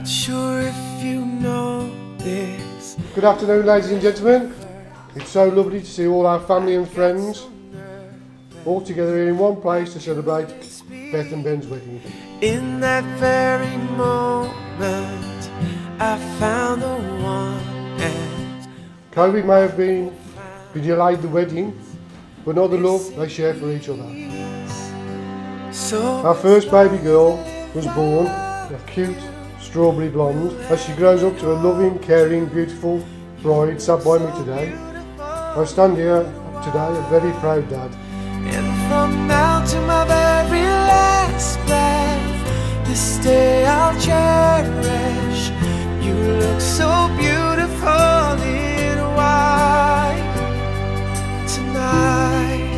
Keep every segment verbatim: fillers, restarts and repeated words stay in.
Not sure if you know this. Good afternoon, ladies and gentlemen. It's so lovely to see all our family and friends all together here in one place to celebrate Beth and Ben's wedding. In that very moment, I found the one. And COVID may have been, been delayed the wedding, but not the love they share for each other. So our first baby girl was born, a cute strawberry blonde. As she grows up to a loving, caring, beautiful bride sat by me today, I stand here today a very proud dad. And from now to my very last breath, this day I'll cherish. You look so beautiful in white tonight.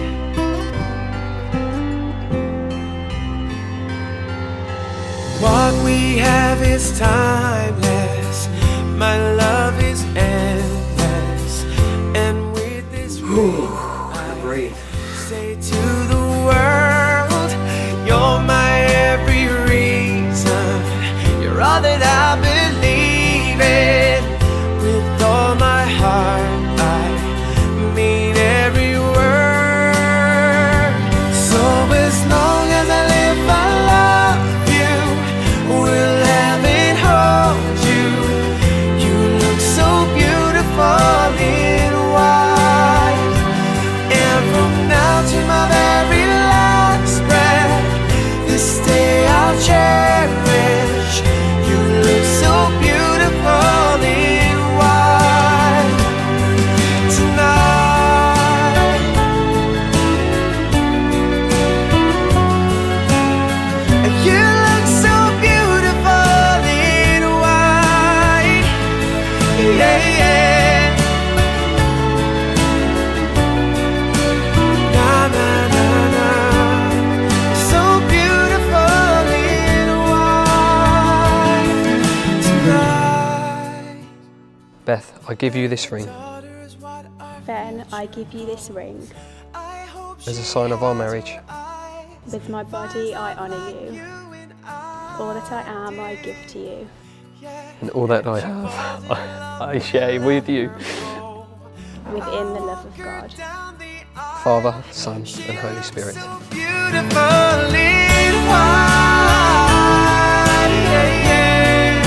What we have is timeless. My love is endless. And with this ring, I breathe. Say to the world, you're my every reason. You're all that I believe in. With all my heart, I mean every word. So as long as I live, I love you. We'll have and hold you. You look so beautiful in white. And from now to my very last breath, this day I'll cherish. You look so beautiful in white tonight. And you look so beautiful in white. Yeah, yeah. Na na na na. So beautiful in white tonight. Beth, I give you this ring Ben, I give you this ring. as a sign of our marriage. With my body, I honour you. All that I am, I give to you. And all that I have, I, I share with you. Within the love of God. Father, Son, and Holy Spirit. Beautiful in white, yeah, yeah.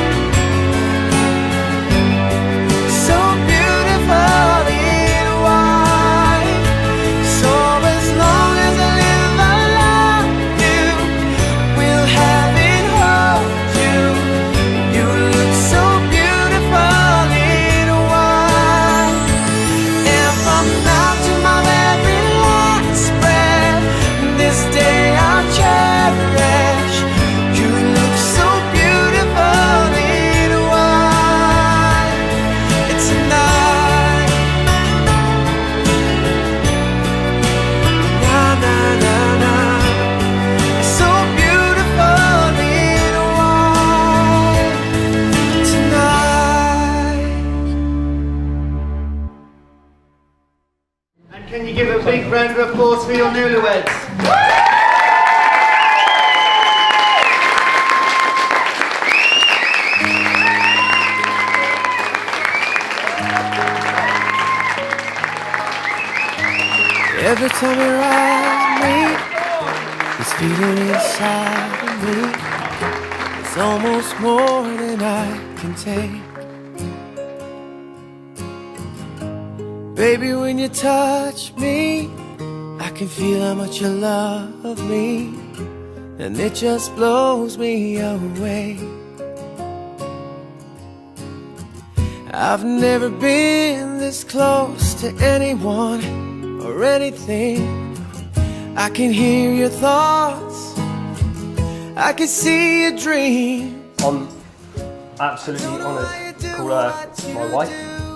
So beautiful in white. So as long as I live, I love you. We'll have and hold you. You look so beautiful in white. And from now to my very last breath, this day I'll cherish. You look so beautiful in white tonight. Na na na na. So beautiful in white tonight. And can you give a big round of applause for your newlyweds? Every time your eyes meet, this feeling inside of me, it's almost more than I can take. Baby, when you touch me, I can feel how much you love me, and it just blows me away. I've never been this close to anyone or anything. I can hear your thoughts, I can see your dreams. I'm absolutely honoured to call her my wife.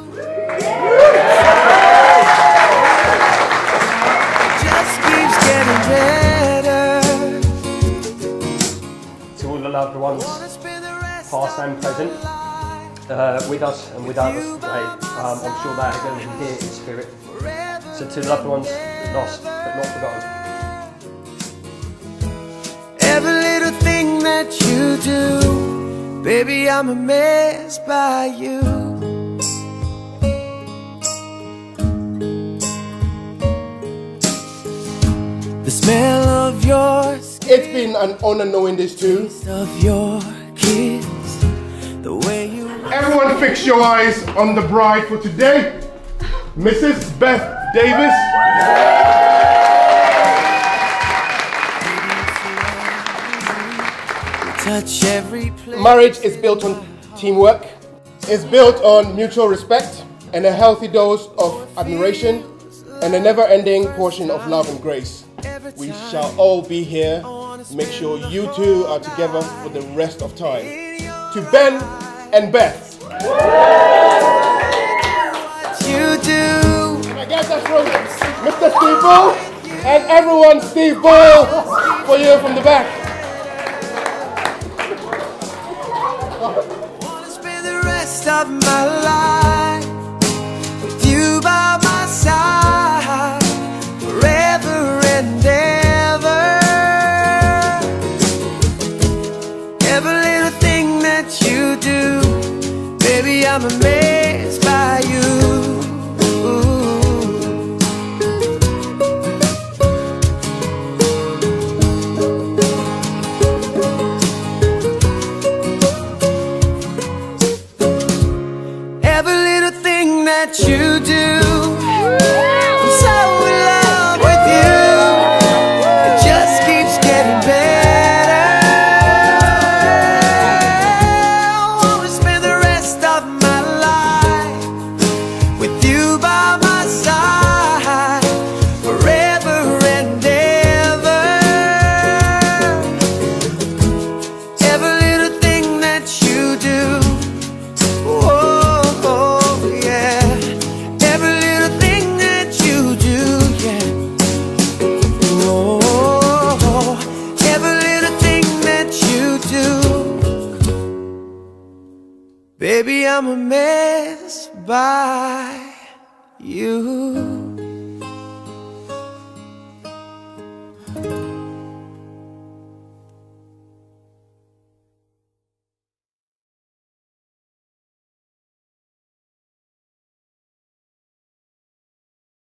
Just keeps getting better. To all the loved ones, past and present, uh, with us and without us today, um, I'm sure they are going to be here in spirit. So to the loved ones, lost but not forgotten. Every little thing that you do Baby, I'm amazed by you. The smell of your skin, It's been an honor knowing this too. of your kiss, the way you Everyone fix your eyes on the bride for today, Missus Beth Davis. touch every place. Marriage is built on teamwork. It's built on mutual respect and a healthy dose of admiration and a never-ending portion of love and grace. We shall all be here. Make sure you two are together for the rest of time. To Ben and Beth. You do. And I guess that's from Mister Steve Bull and everyone Steve Bull for you from the back. Wanna spend the rest of my life with you by my side, forever and ever. Every little thing that you do, baby, I'm amazed by you. Every little thing that you do, I'm so in love with you. It just keeps getting better. I wanna spend the rest of my life with you by my side, forever and ever. Every little thing that you do, oh, oh, yeah. Every little thing that you do, yeah. Oh, every little thing that you do. Baby, I'm amazed by you.